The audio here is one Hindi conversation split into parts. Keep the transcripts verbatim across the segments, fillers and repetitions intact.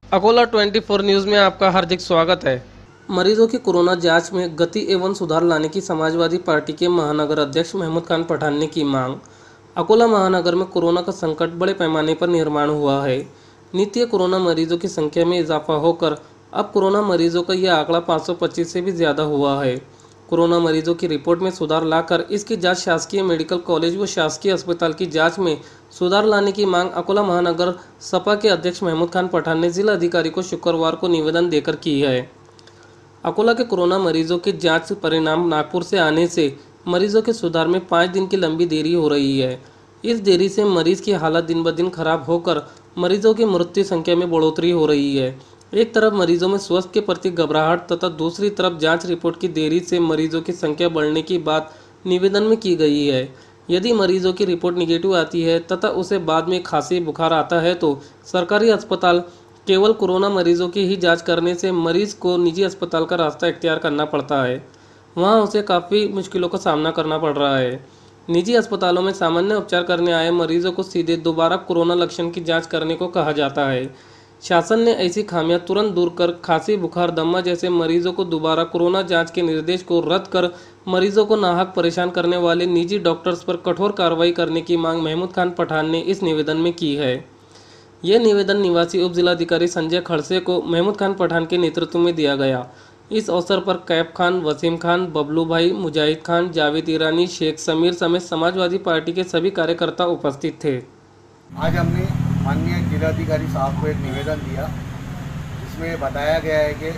अकोला ट्वेंटी फोर न्यूज़ में आपका हार्दिक स्वागत है। मरीजों की कोरोना जांच में गति एवं सुधार लाने की समाजवादी पार्टी के महानगर अध्यक्ष महमूद खान पठान ने की मांग। अकोला महानगर में कोरोना का संकट बड़े पैमाने पर निर्माण हुआ है। नित्य कोरोना मरीजों की संख्या में इजाफा होकर अब कोरोना मरीजों का यह आंकड़ा पाँच सौ पच्चीस से भी ज़्यादा हुआ है। कोरोना मरीजों की रिपोर्ट में सुधार लाकर इसकी जांच शासकीय मेडिकल कॉलेज व शासकीय अस्पताल की जांच में सुधार लाने की मांग अकोला महानगर सपा के अध्यक्ष महमूद खान पठान ने जिला अधिकारी को शुक्रवार को निवेदन देकर की है। अकोला के कोरोना मरीजों के जांच परिणाम नागपुर से आने से मरीजों के सुधार में पाँच दिन की लंबी देरी हो रही है। इस देरी से मरीज की हालत दिन ब दिन खराब होकर मरीजों की मृत्यु संख्या में बढ़ोतरी हो रही है। एक तरफ मरीजों में स्वास्थ्य के प्रति घबराहट तथा दूसरी तरफ जांच रिपोर्ट की देरी से मरीजों की संख्या बढ़ने की बात निवेदन में की गई है। यदि मरीजों की रिपोर्ट निगेटिव आती है तथा उसे बाद में खांसी बुखार आता है तो सरकारी अस्पताल केवल कोरोना मरीजों की ही जांच करने से मरीज को निजी अस्पताल का रास्ता इख्तियार करना पड़ता है। वहां उसे काफ़ी मुश्किलों का सामना करना पड़ रहा है। निजी अस्पतालों में सामान्य उपचार करने आए मरीजों को सीधे दोबारा कोरोना लक्षण की जांच करने को कहा जाता है। शासन ने ऐसी खामियां तुरंत दूर कर खांसी बुखार दमा जैसे मरीजों को दोबारा कोरोना जांच के निर्देश को रद्द कर मरीजों को नाहक परेशान करने वाले निजी डॉक्टर्स पर कठोर कार्रवाई करने की मांग महमूद खान पठान ने इस निवेदन में की है। यह निवेदन निवासी उप जिलाधिकारी संजय खड़से को महमूद खान पठान के नेतृत्व में दिया गया। इस अवसर पर कैफ खान, वसीम खान, बबलू भाई, मुजाहिद खान, जावेद ईरानी, शेख समीर समेत समाजवादी पार्टी के सभी कार्यकर्ता उपस्थित थे। आज हमने माननीय जिलाधिकारी साहब को एक निवेदन दिया जिसमें बताया गया है कि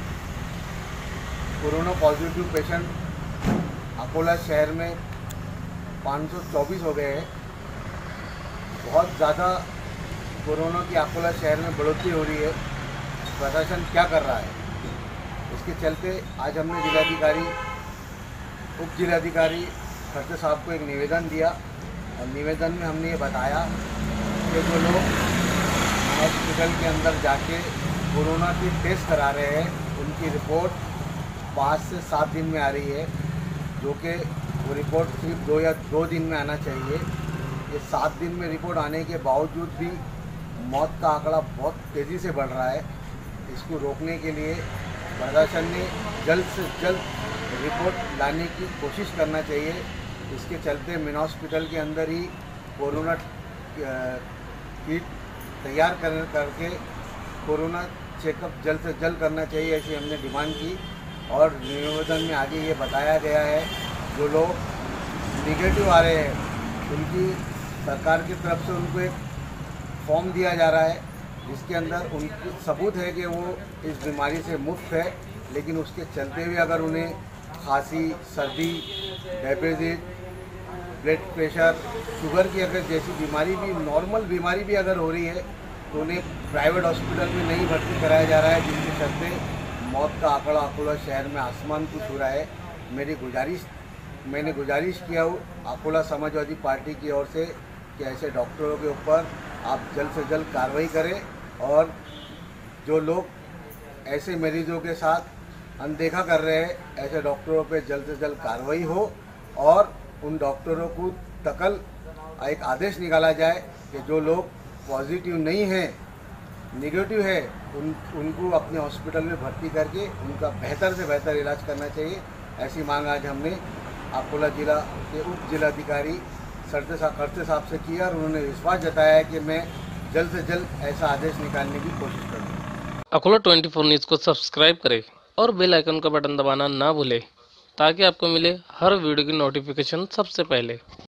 कोरोना पॉजिटिव पेशेंट अकोला शहर में पाँच सौ चौबीस हो गए हैं। बहुत ज़्यादा कोरोना की अकोला शहर में बढ़ोतरी हो रही है। प्रशासन क्या कर रहा है, इसके चलते आज हमने जिलाधिकारी उप जिलाधिकारी खड़से साहब को एक निवेदन दिया और निवेदन में हमने ये बताया कि जो लोग हॉस्पिटल के अंदर जाके कोरोना की टेस्ट करा रहे हैं उनकी रिपोर्ट पाँच से सात दिन में आ रही है, जो कि वो रिपोर्ट सिर्फ दो या दो दिन में आना चाहिए। ये सात दिन में रिपोर्ट आने के बावजूद भी मौत का आंकड़ा बहुत तेज़ी से बढ़ रहा है। इसको रोकने के लिए प्रशासन ने जल्द से जल्द रिपोर्ट लाने की कोशिश करना चाहिए। इसके चलते मिन हॉस्पिटल के अंदर ही कोरोना किट तैयार कर करके कोरोना चेकअप जल्द से जल्द करना चाहिए, ऐसी हमने डिमांड की। और निवेदन में आगे ये बताया गया है जो लोग निगेटिव आ रहे हैं उनकी सरकार की तरफ से उनको एक फॉर्म दिया जा रहा है जिसके अंदर उनकी सबूत है कि वो इस बीमारी से मुक्त है, लेकिन उसके चलते भी अगर उन्हें खांसी, सर्दी, डायबिटीज, ब्लड प्रेशर, शुगर की अगर जैसी बीमारी भी नॉर्मल बीमारी भी अगर हो रही है तो उन्हें प्राइवेट हॉस्पिटल में नहीं भर्ती कराया जा रहा है, जिसके चलते मौत का आंकड़ा अकोला शहर में आसमान को छू रहा है। मेरी गुजारिश मैंने गुजारिश किया हूँ अकोला समाजवादी पार्टी की ओर से कि ऐसे डॉक्टरों के ऊपर आप जल्द से जल्द कार्रवाई करें और जो लोग ऐसे मरीजों के साथ अनदेखा कर रहे हैं ऐसे डॉक्टरों पे जल्द से जल्द कार्रवाई हो और उन डॉक्टरों को तकल एक आदेश निकाला जाए कि जो लोग पॉजिटिव नहीं हैं, निगेटिव है, उन उनको अपने हॉस्पिटल में भर्ती करके उनका बेहतर से बेहतर इलाज करना चाहिए। ऐसी मांग आज हमने अकोला जिला के उप जिलाधिकारी खड़से साहब खड़से साहब से किया और उन्होंने विश्वास जताया है कि मैं जल्द से जल्द ऐसा आदेश निकालने की कोशिश करूँगा। अकोला ट्वेंटी फोर न्यूज़ को सब्सक्राइब करें और बेल आइकन का बटन दबाना ना भूलें ताकि आपको मिले हर वीडियो की नोटिफिकेशन सबसे पहले।